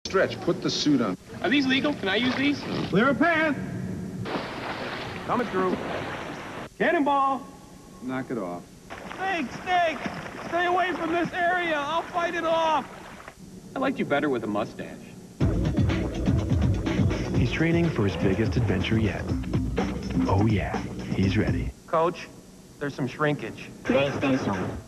Stretch, put the suit on. Are these legal? Can I use these? Clear a path. Coming through. Cannonball. Knock it off. Snake! Stay away from this area. I'll fight it off. I liked you better with a mustache. He's training for his biggest adventure yet. Oh yeah, he's ready. Coach, there's some shrinkage. PlayStation.